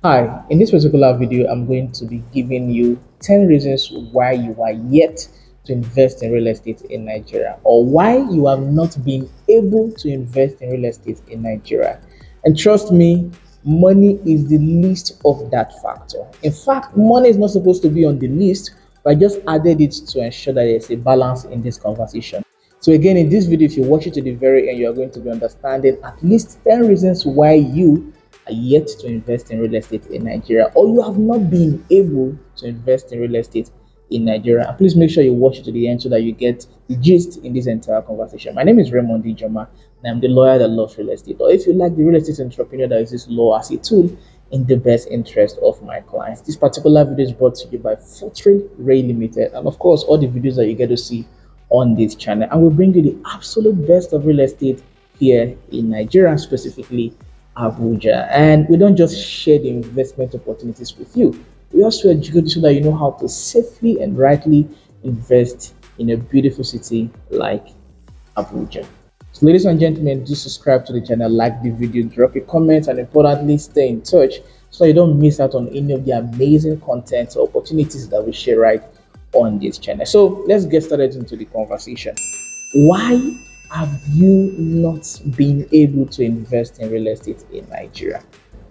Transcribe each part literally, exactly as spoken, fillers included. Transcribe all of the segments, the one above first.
Hi, in this particular video, I'm going to be giving you ten reasons why you are yet to invest in real estate in Nigeria, or why you have not been able to invest in real estate in Nigeria. And trust me, money is the least of that factor. In fact, money is not supposed to be on the list, but I just added it to ensure that there's a balance in this conversation. So again, in this video, if you watch it to the very end, you are going to be understanding at least ten reasons why you are yet to invest in real estate in Nigeria, or you have not been able to invest in real estate in Nigeria. And please make sure you watch it to the end so that you get the gist in this entire conversation. My name is Raymond Ijoma, and I'm the lawyer that loves real estate. Or if you like the real estate entrepreneur that uses law as a tool in the best interest of my clients. This particular video is brought to you by Fortune Ray Limited, and of course, all the videos that you get to see on this channel, and we'll bring you the absolute best of real estate here in Nigeria, specifically Abuja. And we don't just share the investment opportunities with you, we also educate you so that you know how to safely and rightly invest in a beautiful city like Abuja. So ladies and gentlemen, do subscribe to the channel, like the video, drop a comment, and importantly, stay in touch so you don't miss out on any of the amazing content or opportunities that we share right on this channel. So let's get started into the conversation. Why have you not been able to invest in real estate in Nigeria?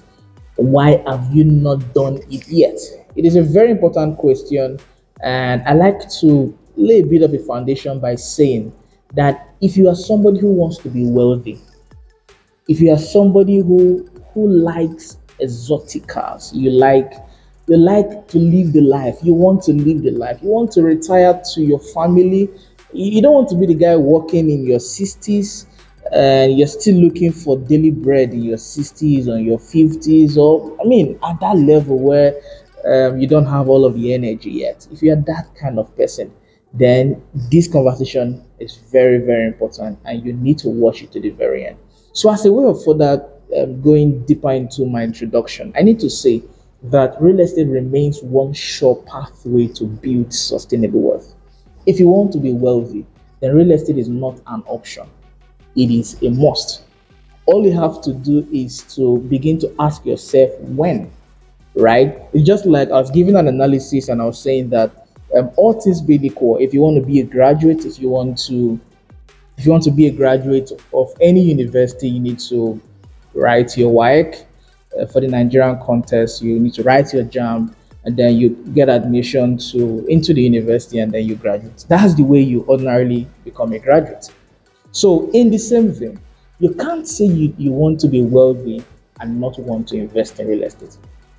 Why have you not done it yet? It is a very important question, and I like to lay a bit of a foundation by saying that if you are somebody who wants to be wealthy, if you are somebody who who likes exotic cars, you like you like to live the life, you want to live the life, you want to retire to your family, you don't want to be the guy working in your sixties and you're still looking for daily bread in your sixties or your fifties, or I mean at that level where um, you don't have all of the energy yet. If you are that kind of person, then this conversation is very very important and you need to watch it to the very end. So as a way of further um, going deeper into my introduction, I need to say that real estate remains one sure pathway to build sustainable wealth. If you want to be wealthy, then real estate is not an option, it is a must. All you have to do is to begin to ask yourself when, right? It's just like I was giving an analysis and I was saying that um, all things being equal, if you want to be a graduate, if you want to if you want to be a graduate of any university, you need to write your W A E C. Uh, for the Nigerian contest, you need to write your JAMB, and then you get admission to into the university, and then you graduate. That's the way you ordinarily become a graduate. So in the same vein, you can't say you, you want to be wealthy and not want to invest in real estate.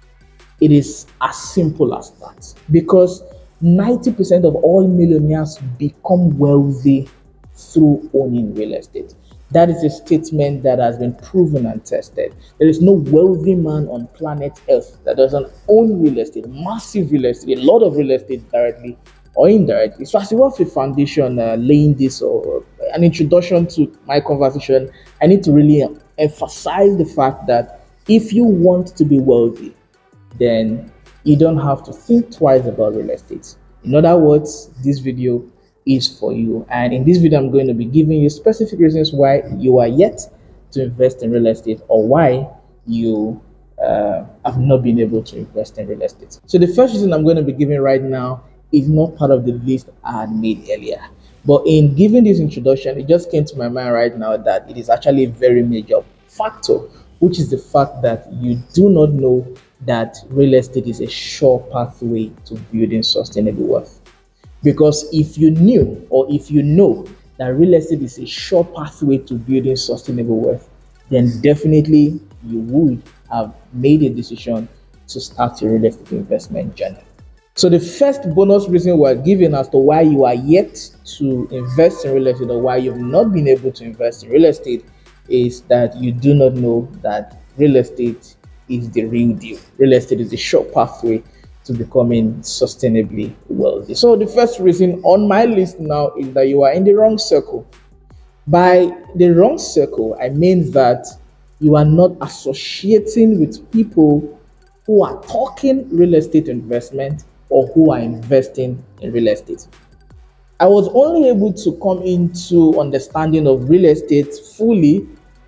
It is as simple as that, because ninety percent of all millionaires become wealthy through owning real estate. That is a statement that has been proven and tested. There is no wealthy man on planet Earth that doesn't own real estate, massive real estate, a lot of real estate directly or indirectly. So as a wealthy foundation, uh, laying this or an introduction to my conversation, I need to really emphasize the fact that if you want to be wealthy, then you don't have to think twice about real estate. In other words, this video is for you, and in this video I'm going to be giving you specific reasons why you are yet to invest in real estate, or why you uh, have not been able to invest in real estate. So the first reason I'm going to be giving right now is not part of the list I had made earlier, but in giving this introduction, it just came to my mind right now that it is actually a very major factor, which is the fact that you do not know that real estate is a sure pathway to building sustainable wealth. Because if you knew, or if you know that real estate is a sure pathway to building sustainable wealth, then definitely you would have made a decision to start your real estate investment journey. So the first bonus reason we're giving as to why you are yet to invest in real estate, or why you've not been able to invest in real estate, is that you do not know that real estate is the real deal. Real estate is the sure pathway to becoming sustainably wealthy. So the first reason on my list now is that you are in the wrong circle. By the wrong circle, I mean that you are not associating with people who are talking real estate investment or who are investing in real estate. I was only able to come into understanding of real estate fully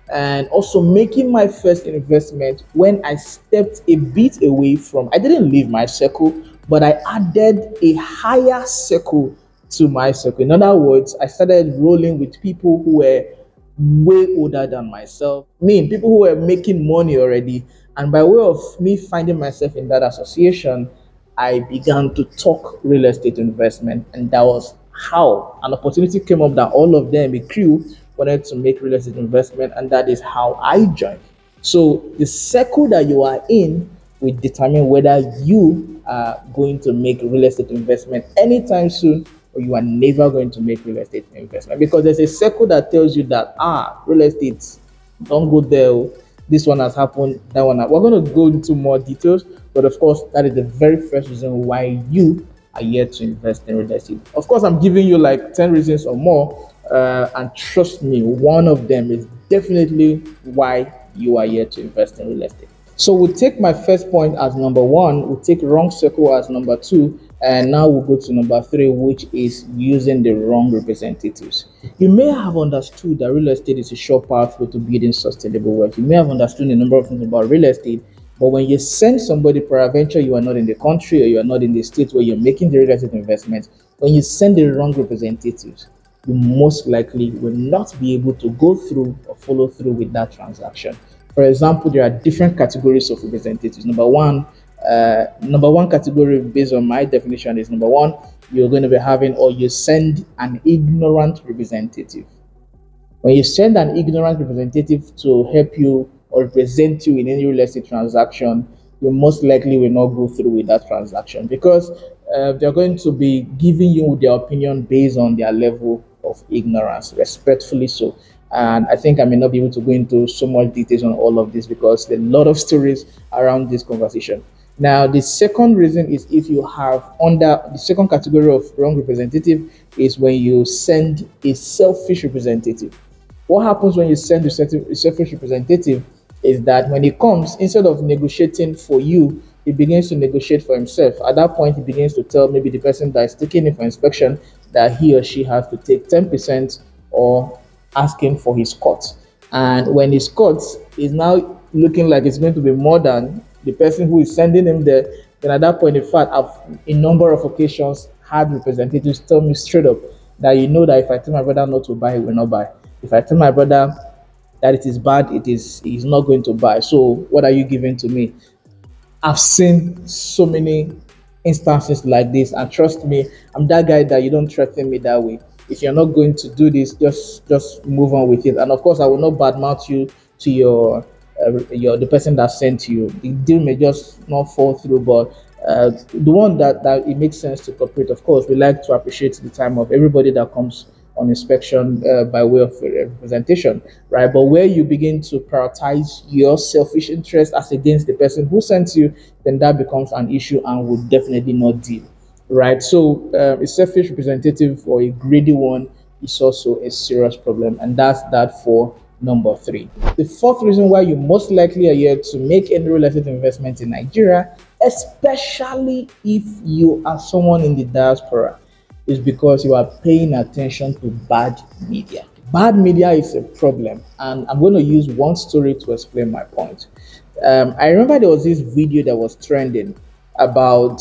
and also making my first investment when I stepped a bit away from, I didn't leave my circle, but I added a higher circle to my circle. In other words, I started rolling with people who were way older than myself, mean people who were making money already. And by way of me finding myself in that association, I began to talk real estate investment, and that was how an opportunity came up that all of them, a crew, wanted to make real estate investment, and that is how I joined. So the circle that you are in will determine whether you are going to make real estate investment anytime soon, or you are never going to make real estate investment, because there's a circle that tells you that ah real estate, don't go there, oh, this one has happened, that one. We're going to go into more details, but of course, that is the very first reason why you are here to invest in real estate. Of course, I'm giving you like ten reasons or more, uh, and trust me, one of them is definitely why you are here to invest in real estate. So we'll take my first point as number one, we'll take wrong circle as number two, and now we'll go to number three, which is using the wrong representatives. You may have understood that real estate is a sure pathway to building sustainable wealth. You may have understood a number of things about real estate, but when you send somebody, peradventure you are not in the country or you are not in the state where you're making the real estate investment, when you send the wrong representatives, you most likely will not be able to go through or follow through with that transaction. For example, there are different categories of representatives. Number one, uh, number one category based on my definition is number one, you're going to be having, or you send an ignorant representative. When you send an ignorant representative to help you or represent you in any real estate transaction, you most likely will not go through with that transaction, because uh, they're going to be giving you their opinion based on their level of ignorance, respectfully so. And I think I may not be able to go into so much details on all of this because there are a lot of stories around this conversation. Now, the second reason is if you have under the second category of wrong representative is when you send a selfish representative. What happens when you send a selfish representative is that when he comes, instead of negotiating for you, he begins to negotiate for himself. At that point, he begins to tell maybe the person that is taking it for inspection that he or she has to take ten percent or asking for his cut. And when his cut is now looking like it's going to be more than the person who is sending him there, then at that point, in fact, I've in number of occasions had representatives tell me straight up that you know that if I tell my brother not to buy, he will not buy. If I tell my brother that it is bad, it is he's not going to buy. So what are you giving to me? I've seen so many instances like this, and trust me, I'm that guy that you don't threaten me that way. If you're not going to do this, just just move on with it. And of course, I will not badmouth you to your uh, your the person that sent you. The deal may just not fall through, but uh, the one that that it makes sense to cooperate. Of course, we like to appreciate the time of everybody that comes on inspection uh, by way of representation, right? But where you begin to prioritize your selfish interest as against the person who sent you, then that becomes an issue and will definitely not deal, right? So uh, a selfish representative or a greedy one is also a serious problem, and that's that for number three. The fourth reason why you most likely are here to make any real estate investment in Nigeria, especially if you are someone in the diaspora, is because you are paying attention to bad media. Bad media is a problem, and I'm going to use one story to explain my point. Um, I remember there was this video that was trending about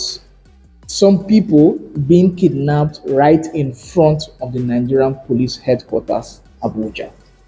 some people being kidnapped right in front of the Nigerian police headquarters, Abuja.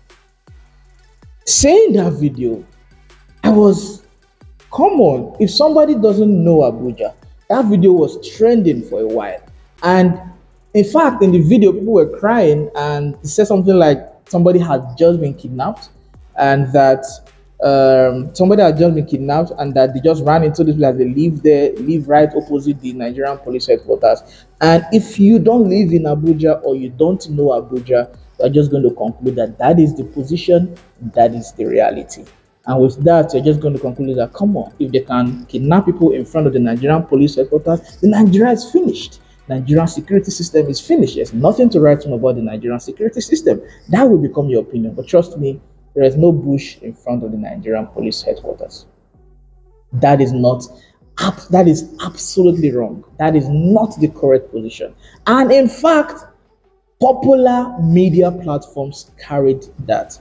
Saying that video, I was, come on, if somebody doesn't know Abuja, that video was trending for a while. And in fact, in the video, people were crying and it said something like somebody had just been kidnapped and that um, somebody had just been kidnapped and that they just ran into this place. They live there, live right opposite the Nigerian police headquarters. And if you don't live in Abuja or you don't know Abuja, you're just going to conclude that that is the position, that is the reality. And with that, you're just going to conclude that, come on, if they can kidnap people in front of the Nigerian police headquarters, then Nigeria is finished. Nigerian security system is finished. There's nothing to write home about the Nigerian security system. That will become your opinion. But trust me, there is no bush in front of the Nigerian police headquarters. That is not, that is absolutely wrong. That is not the correct position. And in fact, popular media platforms carried that.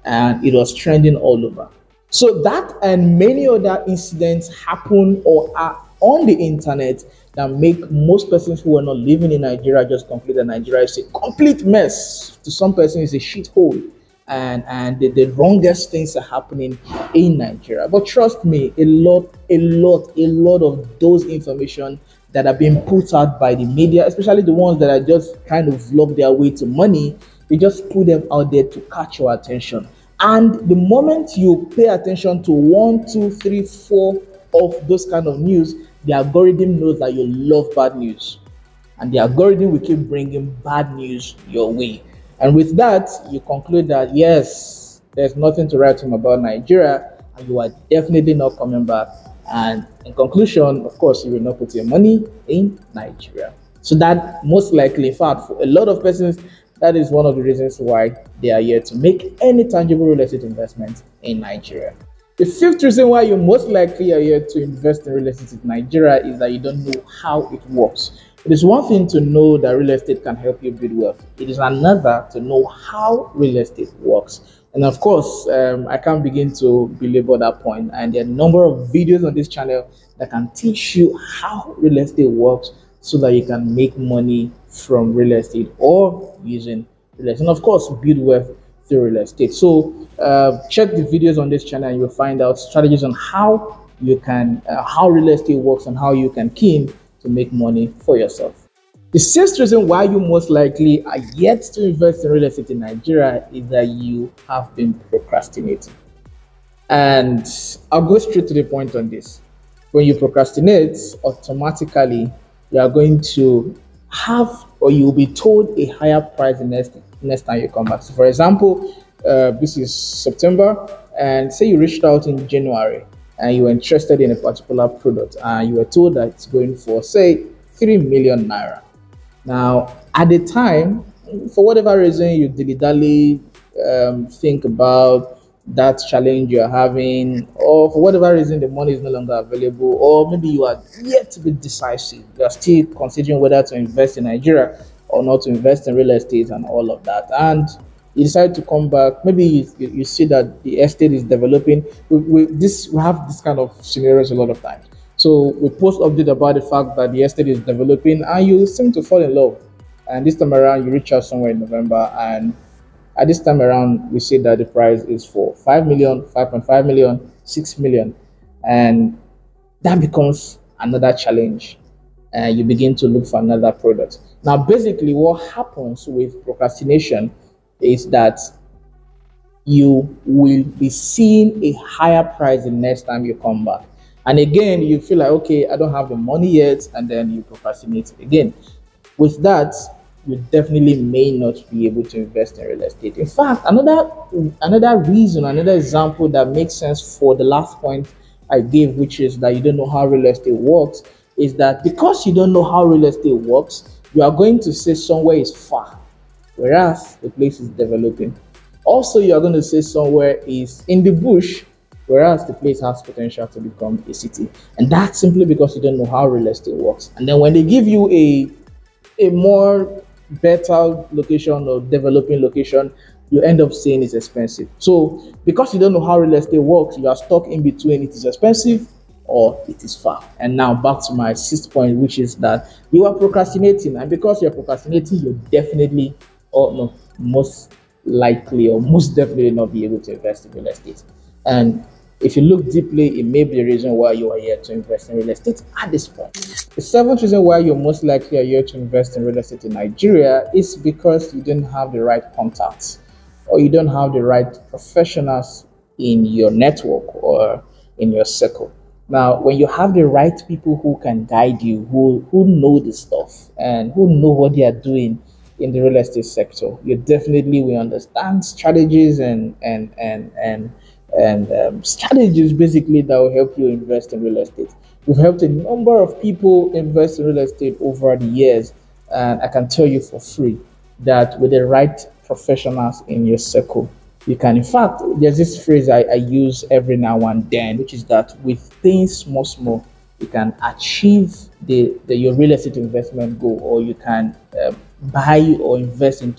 and it was trending all over. So that and many other incidents happen or are on the internet that make most persons who are not living in Nigeria just conclude that Nigeria is a complete mess. To some person, it's a shithole, and and the, the wrongest things are happening in Nigeria. But trust me, a lot, a lot, a lot of those information that are being put out by the media, especially the ones that are just kind of vlog their way to money, they just put them out there to catch your attention. And the moment you pay attention to one, two, three, four of those kind of news, the algorithm knows that you love bad news. And the algorithm will keep bringing bad news your way. And with that, you conclude that, yes, there's nothing to write home about Nigeria, and you are definitely not coming back. And in conclusion, of course, you will not put your money in Nigeria. So that most likely, in fact, for a lot of persons, that is one of the reasons why they are here to make any tangible real estate investment in Nigeria. The fifth reason why you most likely are here to invest in real estate in Nigeria is that you don't know how it works. It is one thing to know that real estate can help you build wealth. It is another to know how real estate works. And of course, um, I can't begin to belabor that point. And there are a number of videos on this channel that can teach you how real estate works so that you can make money from real estate or using real estate. And of course, build wealth through real estate. So uh, check the videos on this channel and you'll find out strategies on how you can, uh, how real estate works and how you can key in to make money for yourself. The sixth reason why you most likely are yet to invest in real estate in Nigeria is that you have been procrastinating. And I'll go straight to the point on this. When you procrastinate, automatically you are going to have, or you'll be told, a higher price the next, next time you come back. So for example, uh, this is September, and say you reached out in January and you were interested in a particular product and you were told that it's going for, say, three million naira. Now, at the time, for whatever reason, you dilly-dally um, think about that challenge you're having, or for whatever reason, the money is no longer available, or maybe you are yet to be decisive. You are still considering whether to invest in Nigeria or not to invest in real estate and all of that. And you decide to come back. Maybe you, you, you see that the estate is developing. We, we, this, we have this kind of scenarios a lot of times. So we post update about the fact that the estate is developing and you seem to fall in love. And this time around, you reach out somewhere in November, and at this time around, we see that the price is for five million, five point five million, six million. And that becomes another challenge. And you begin to look for another product. Now, basically, what happens with procrastination is that you will be seeing a higher price the next time you come back. And again, you feel like, okay, I don't have the money yet, and then you procrastinate again. With that, you definitely may not be able to invest in real estate. In fact, another another reason, another example that makes sense for the last point I gave, which is that you don't know how real estate works, is that because you don't know how real estate works, you are going to say somewhere is far, whereas the place is developing. Also, you are going to say somewhere is in the bush, whereas the place has potential to become a city. And that's simply because you don't know how real estate works. And then when they give you a, a more better location or developing location, you end up saying it's expensive. So because you don't know how real estate works, you are stuck in between it is expensive or it is far. And now back to my sixth point, which is that you are procrastinating. And because you're procrastinating, you definitely, or no, most likely or most definitely not be able to invest in real estate. And if you look deeply, it may be the reason why you are here to invest in real estate at this point. The seventh reason why you're most likely are here to invest in real estate in Nigeria is because you didn't have the right contacts, or you don't have the right professionals in your network or in your circle. Now, when you have the right people who can guide you, who, who know the stuff and who know what they are doing in the real estate sector, you definitely will understand strategies and and and and and um, strategies basically that will help you invest in real estate. We've helped a number of people invest in real estate over the years, and I can tell you for free that with the right professionals in your circle, you can, in fact, there's this phrase I, I use every now and then, which is that with things small, small, you can achieve the, the your real estate investment goal, or you can uh, buy or invest into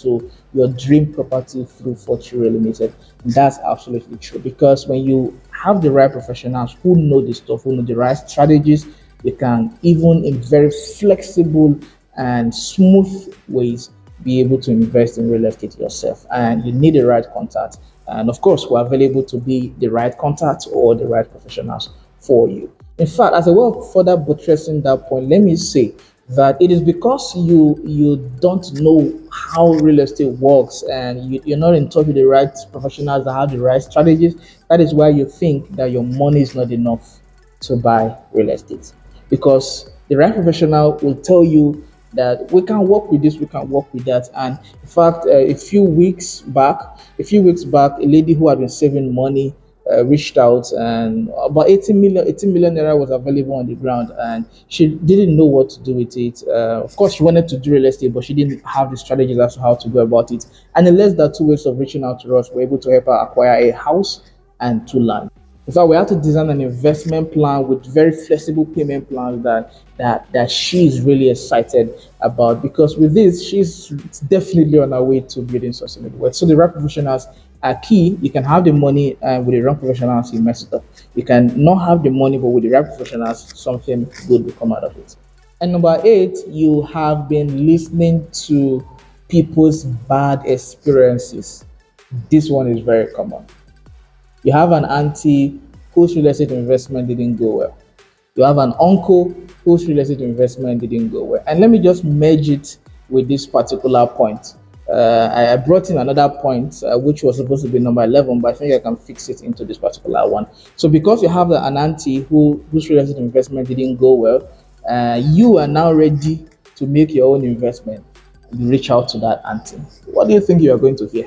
your dream property through Fortune Real Limited. And that's absolutely true, because when you have the right professionals who know the stuff, who know the right strategies, you can, even in very flexible and smooth ways, be able to invest in real estate yourself. And you need the right contact. And of course, we're available to be the right contact or the right professionals for you. In fact, as a way of further buttressing that point, let me say that it is because you you don't know how real estate works, and you, you're not in touch with the right professionals that have the right strategies. That is why you think that your money is not enough to buy real estate, because the right professional will tell you that we can work with this, we can work with that. And in fact, uh, a few weeks back, a few weeks back, a lady who had been saving money uh, reached out, and about eighty million, eighty million naira was available on the ground, and she didn't know what to do with it. Uh, of course, she wanted to do real estate, but she didn't have the strategies as to how to go about it. And in less than two weeks of reaching out to us, we were able to help her acquire a house and two land. In fact, we had to design an investment plan with very flexible payment plans that that that she's really excited about, because with this, she's definitely on her way to building sustainable wealth. So the right professionals are key. You can have the money, and with the wrong professionals, you mess it up. You can not have the money, but with the right professionals, something good will come out of it. And number eight, you have been listening to people's bad experiences. This one is very common. You have an auntie whose real estate investment didn't go well. You have an uncle whose real estate investment didn't go well. And let me just merge it with this particular point. Uh, I brought in another point, uh, which was supposed to be number eleven, but I think I can fix it into this particular one. So because you have an auntie who, whose real estate investment didn't go well, uh, you are now ready to make your own investment. You reach out to that auntie. What do you think you are going to hear?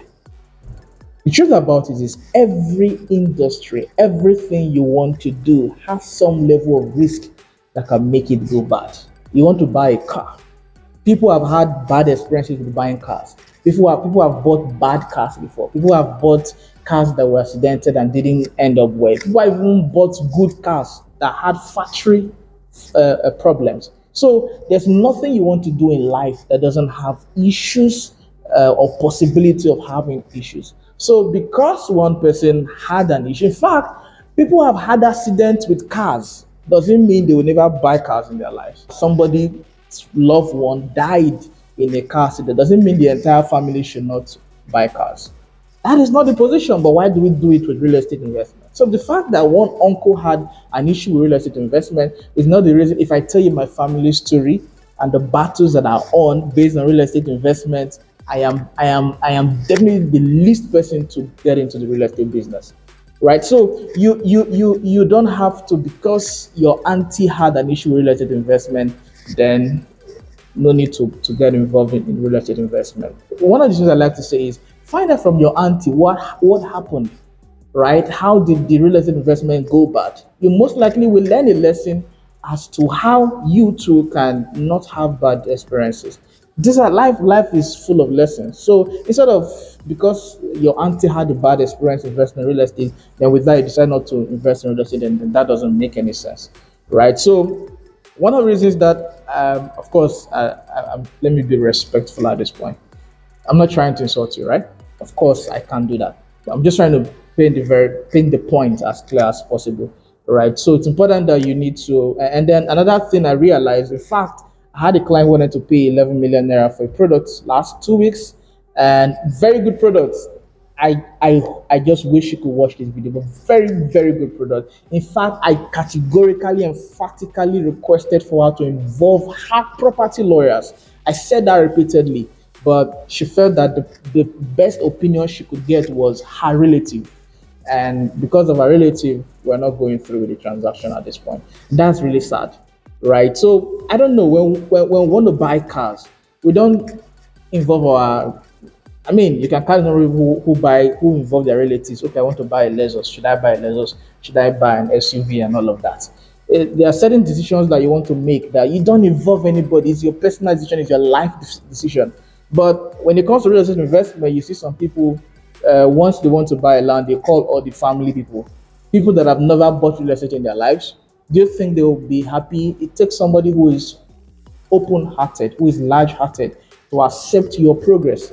The truth about it is, every industry, everything you want to do has some level of risk that can make it go bad. You want to buy a car. People have had bad experiences with buying cars. People have, people have bought bad cars before. People have bought cars that were accidented and didn't end up well. People have even bought good cars that had factory uh, uh, problems. So there's nothing you want to do in life that doesn't have issues uh, or possibility of having issues. So because one person had an issue, in fact, people have had accidents with cars, doesn't mean they will never buy cars in their lives. Somebody's loved one died in a car accident, doesn't mean the entire family should not buy cars. That is not the position, but why do we do it with real estate investment? So the fact that one uncle had an issue with real estate investment is not the reason. If I tell you my family story and the battles that are on based on real estate investment, I am, I am, I am definitely the least person to get into the real estate business, right? So you, you, you, you don't have to, because your auntie had an issue with real estate investment, then no need to, to get involved in, in real estate investment. One of the things I like to say is, find out from your auntie what what happened, right? How did the real estate investment go bad? You most likely will learn a lesson as to how you too can not have bad experiences. This is life. Life is full of lessons. So instead of, because your auntie had a bad experience investing in real estate, then with that you decide not to invest in real estate, and then that doesn't make any sense, right? So one of the reasons that, um, of course, I, I, I, let me be respectful at this point. I'm not trying to insult you, right? Of course, I can't do that. I'm just trying to paint the very paint the point as clear as possible, right? So it's important that you need to. And then another thing I realized, in fact, I had a client who wanted to pay eleven million naira for a product last two weeks, and very good products. I I I just wish you could watch this video, but very very good product. In fact, I categorically, emphatically requested for her to involve her property lawyers. I said that repeatedly. But she felt that the, the best opinion she could get was her relative. And because of her relative, we're not going through with the transaction at this point. That's really sad, right? So I don't know, when, when, when we want to buy cars, we don't involve our, I mean, you can kind of who, who buy, who involve their relatives. Okay, I want to buy a Lexus. Should I buy a Lexus? Should I buy an S U V and all of that? It, there are certain decisions that you want to make that you don't involve anybody. It's your personal decision, it's your life decision. But when it comes to real estate investment, you see some people, uh, once they want to buy a land, they call all the family people, people that have never bought real estate in their lives. Do you think they will be happy? It takes somebody who is open-hearted, who is large-hearted, to accept your progress.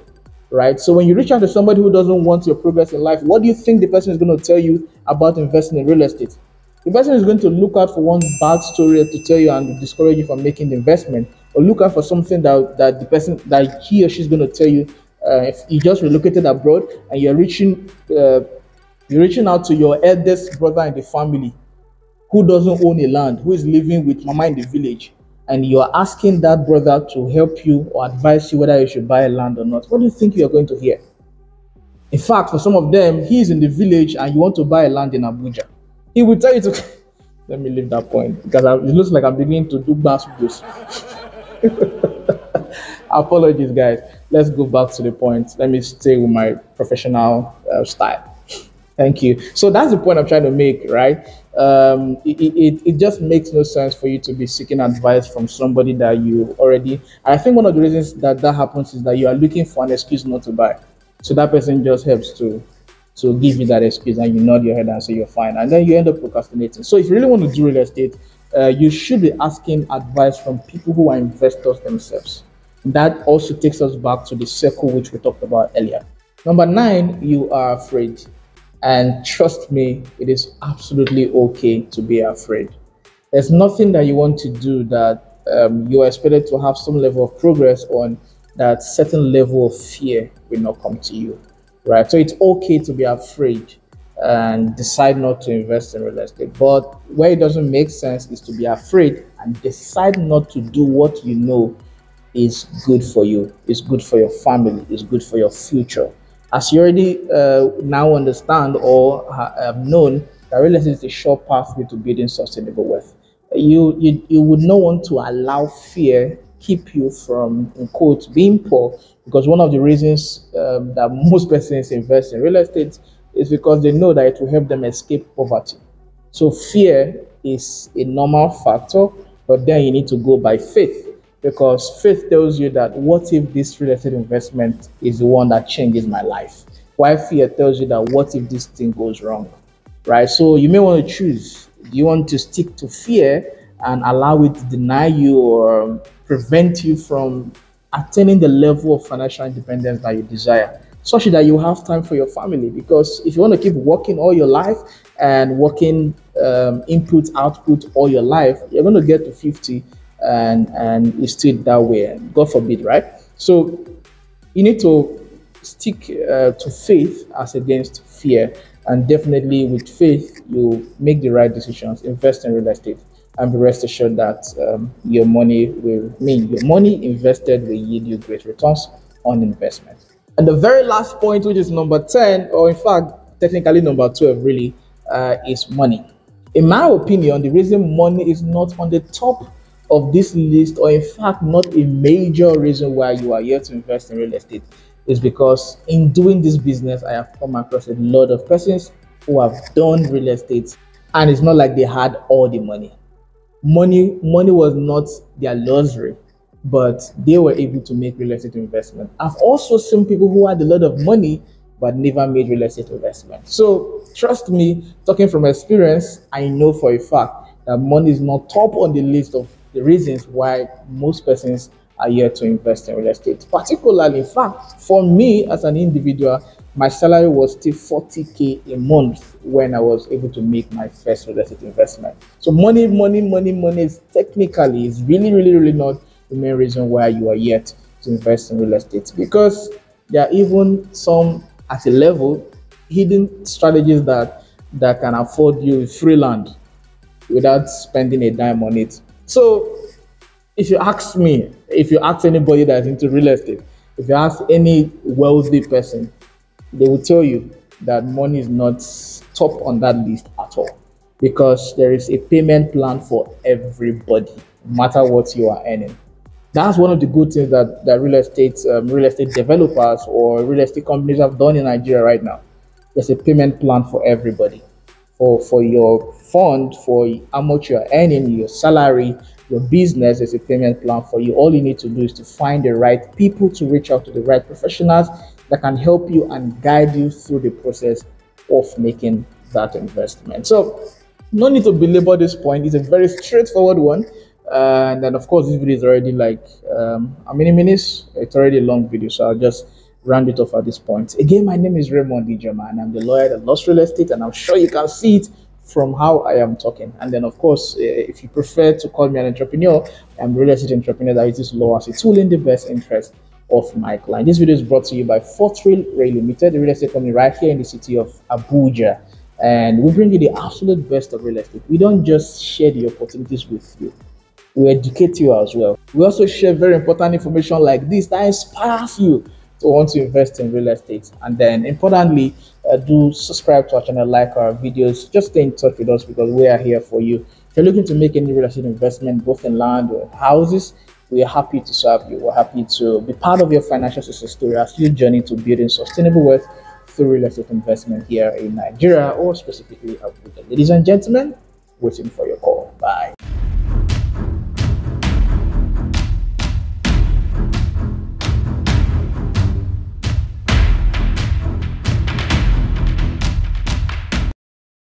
right? So when you reach out to somebody who doesn't want your progress in life, what do you think the person is going to tell you about investing in real estate? The person is going to look out for one bad story to tell you and discourage you from making the investment, or look out for something that, that the person that he or she is going to tell you. Uh, if you just relocated abroad and you're reaching uh, you're reaching out to your eldest brother in the family who doesn't own a land, who is living with mama in the village, and you are asking that brother to help you or advise you whether you should buy a land or not, what do you think you are going to hear? In fact, for some of them, he is in the village and you want to buy a land in Abuja. He will tell you to let me leave that point because I, it looks like I'm beginning to do basketballs. Apologies, guys. Let's go back to the point. Let me stay with my professional uh, style. Thank you. So that's the point I'm trying to make, right? Um, it, it, it just makes no sense for you to be seeking advice from somebody that you already. I think one of the reasons that that happens is that you are looking for an excuse not to buy. So that person just helps to to give you that excuse, and you nod your head and say you're fine, and then you end up procrastinating. So if you really want to do real estate, uh, you should be asking advice from people who are investors themselves. That also takes us back to the circle which we talked about earlier. Number nine, you are afraid. And trust me, it is absolutely okay to be afraid. There's nothing that you want to do that um, you are expected to have some level of progress on, that certain level of fear will not come to you, right? So it's okay to be afraid and decide not to invest in real estate. But where it doesn't make sense is to be afraid and decide not to do what you know is good for you, is good for your family, is good for your future. As you already uh, now understand or have known that real estate is a sure pathway to building sustainable wealth, you, you you would not want to allow fear keep you from, in quotes, being poor, because one of the reasons um, that most persons invest in real estate is because they know that it will help them escape poverty. So fear is a normal factor, but then you need to go by faith, because faith tells you that what if this real estate investment is the one that changes my life? While fear tells you that what if this thing goes wrong, right? So you may want to choose. Do you want to stick to fear and allow it to deny you or prevent you from attaining the level of financial independence that you desire, such that you have time for your family? Because if you want to keep working all your life and working um, input, output all your life, you're going to get to fifty and and you still that way, God forbid, right? So you need to stick uh, to faith as against fear, and definitely with faith you make the right decisions. Invest in real estate and be rest assured that um, your money will mean your money invested will yield you great returns on investment. And the very last point, which is number ten, or in fact technically number twelve really, uh, is money. In my opinion, the reason money is not on the top of this list, or in fact not a major reason why you are here to invest in real estate, is because in doing this business I have come across a lot of persons who have done real estate, and it's not like they had all the money. Money money was not their luxury, but they were able to make real estate investment. I've also seen people who had a lot of money but never made real estate investment. So trust me, talking from experience, I know for a fact that money is not top on the list of the reasons why most persons are here to invest in real estate. Particularly, in fact, for me as an individual, my salary was still forty K a month when I was able to make my first real estate investment. So money, money, money, money is technically is really, really, really not the main reason why you are yet to invest in real estate, because there are even some at a level hidden strategies that that can afford you free land without spending a dime on it. So if you ask me, if you ask anybody that's into real estate, if you ask any wealthy person, they will tell you that money is not top on that list at all, because there is a payment plan for everybody, no matter what you are earning. That's one of the good things that, that real estate um, real estate developers or real estate companies have done in Nigeria right now. There's a payment plan for everybody. For, for your fund, for how much you're earning, your salary, your business, there's a payment plan for you. All you need to do is to find the right people, to reach out to the right professionals that can help you and guide you through the process of making that investment. So no need to belabor this point. It's a very straightforward one. Uh, and then of course this video is already like um, how many minutes? It's already a long video, so I'll just round it off at this point. Again, my name is Raymond Ijoma, and I'm the lawyer that loves real estate, and I'm sure you can see it from how I am talking. And then, of course, eh, if you prefer to call me an entrepreneur, I'm a real estate entrepreneur that uses law as a tool in the best interest of my client. This video is brought to you by Fortrail Ray Limited, the real estate company right here in the city of Abuja. And we bring you the absolute best of real estate. We don't just share the opportunities with you, we educate you as well. We also share very important information like this that inspires you to want to invest in real estate. And then importantly, uh, do subscribe to our channel, like our videos, just stay in touch with us because we are here for you. If you're looking to make any real estate investment, both in land or houses, we are happy to serve you. We're happy to be part of your financial success story as you journey to building sustainable wealth through real estate investment here in Nigeria or specifically Abuja. Ladies and gentlemen, waiting for you.